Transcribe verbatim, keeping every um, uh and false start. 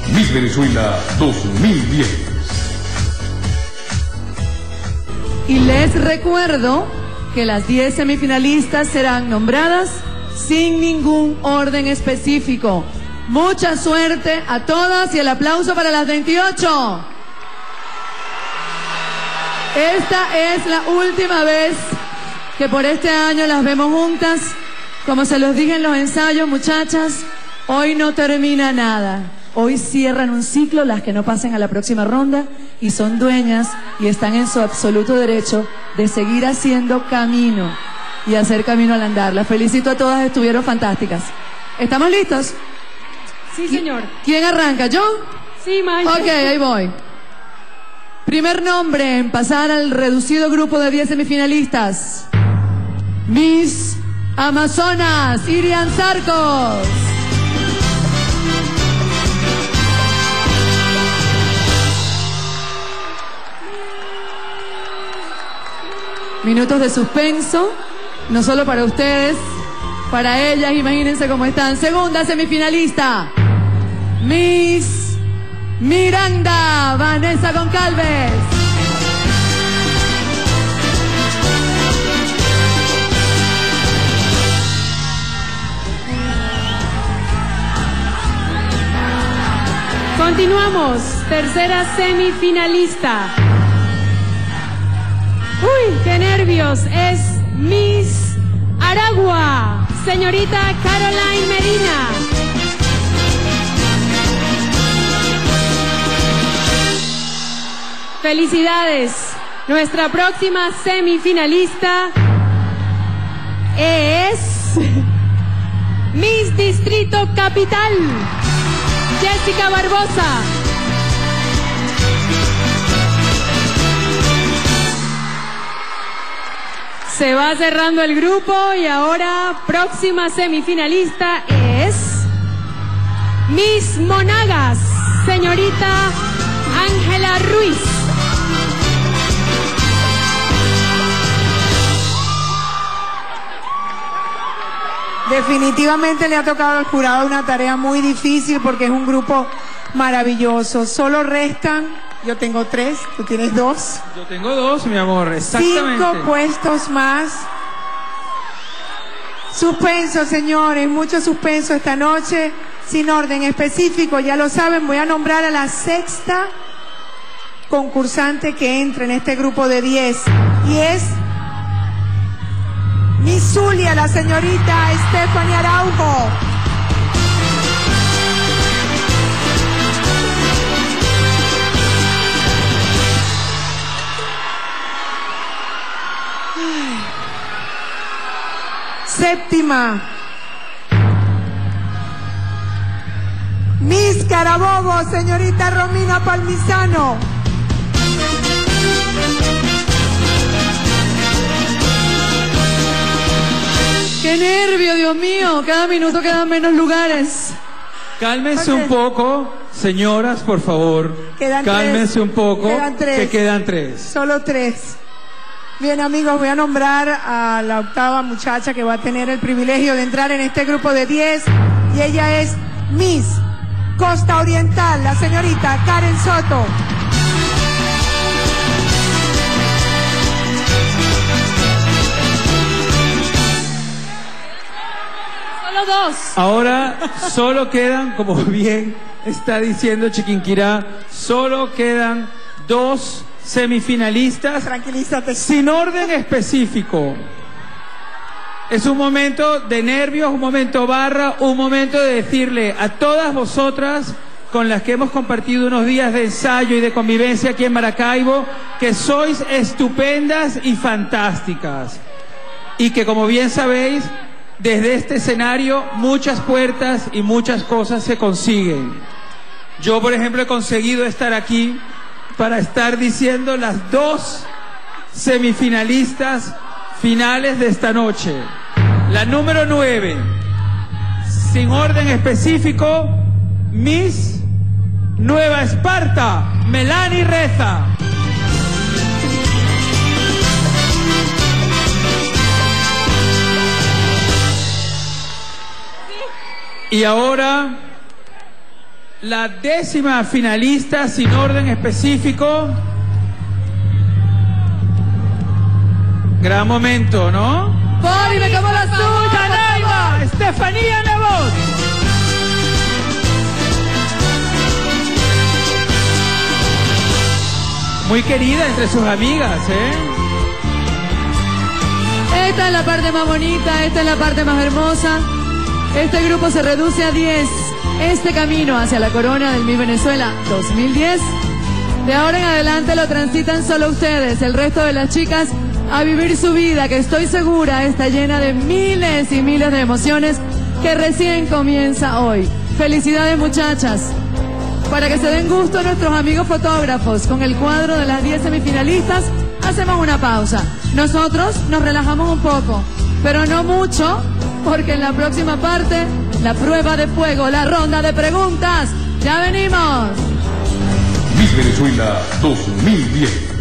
Miss Venezuela dos mil diez. Y les recuerdo que las diez semifinalistas serán nombradas sin ningún orden específico. Mucha suerte a todas y el aplauso para las veintiocho. Esta es la última vez que por este año las vemos juntas. Como se los dije en los ensayos, muchachas, hoy no termina nada. Hoy cierran un ciclo las que no pasen a la próxima ronda y son dueñas y están en su absoluto derecho de seguir haciendo camino y hacer camino al andar. Las felicito a todas, estuvieron fantásticas. ¿Estamos listos? Sí, señor. ¿Quién arranca? ¿Yo? Sí, maestra. Ok, ahí voy. Primer nombre en pasar al reducido grupo de diez semifinalistas. Miss Amazonas, Irian Sarcos. Minutos de suspenso, no solo para ustedes, para ellas, imagínense cómo están. Segunda semifinalista, Miss Miranda, Vanessa Goncalves. Continuamos, tercera semifinalista. Uy, qué nervios, es Miss Aragua, señorita Caroline Medina. Felicidades. Nuestra próxima semifinalista es Miss Distrito Capital, Jessica Barbosa. Se va cerrando el grupo y ahora próxima semifinalista es Miss Monagas, señorita Ángela Ruiz. Definitivamente le ha tocado al jurado una tarea muy difícil porque es un grupo maravilloso. Solo restan, yo tengo tres, tú tienes dos. Yo tengo dos, mi amor, exactamente. Cinco puestos más. Suspenso, señores, mucho suspenso esta noche, sin orden específico, ya lo saben, voy a nombrar a la sexta concursante que entra en este grupo de diez, y es Miss Zulia, la señorita Stephanie Araujo. Séptima, Miss Carabobo, señorita Romina Palmisano. ¡Qué nervio, Dios mío! Cada minuto quedan menos lugares. Cálmense Ok. un poco, señoras, por favor. Quedan Cálmense tres. un poco, Quedan tres. que quedan tres. Solo tres. Bien, amigos, voy a nombrar a la octava muchacha que va a tener el privilegio de entrar en este grupo de diez, y ella es Miss Costa Oriental, la señorita Karen Soto. Solo dos. Ahora solo quedan, como bien está diciendo Chiquinquirá, solo quedan dos semifinalistas. Tranquilízate. Sin orden específico. Es un momento de nervios, un momento barra, un momento de decirle a todas vosotras con las que hemos compartido unos días de ensayo y de convivencia aquí en Maracaibo, que sois estupendas y fantásticas. Y que, como bien sabéis, desde este escenario muchas puertas y muchas cosas se consiguen. Yo, por ejemplo, he conseguido estar aquí para estar diciendo las dos semifinalistas finales de esta noche. La número nueve, sin orden específico, Miss Nueva Esparta, Melanie Reza. Y ahora la décima finalista sin orden específico. Gran momento, ¿no? Bobby, me como las tuyas. Canaima, Estefanía Nebot. Muy querida entre sus amigas, ¿eh? Esta es la parte más bonita, esta es la parte más hermosa. Este grupo se reduce a diez. Este camino hacia la corona del Miss Venezuela dos mil diez, de ahora en adelante lo transitan solo ustedes, el resto de las chicas, a vivir su vida, que estoy segura está llena de miles y miles de emociones que recién comienza hoy. Felicidades, muchachas. Para que se den gusto nuestros amigos fotógrafos con el cuadro de las diez semifinalistas, hacemos una pausa. Nosotros nos relajamos un poco, pero no mucho, porque en la próxima parte, la prueba de fuego, la ronda de preguntas. ¡Ya venimos! Miss Venezuela dos mil diez.